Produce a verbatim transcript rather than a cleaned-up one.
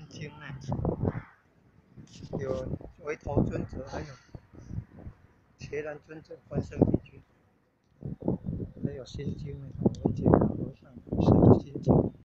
经呢，有围头尊者，还有伽蓝尊者、关圣帝君，还有心经呢，文觉大和尚写的心经。